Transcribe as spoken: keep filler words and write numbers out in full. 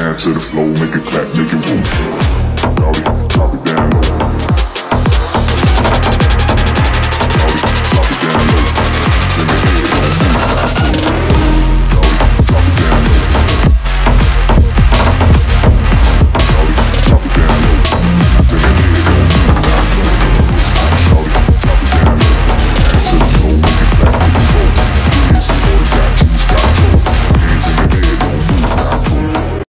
Add to the flow, make it clap, make it roll. Rowdy.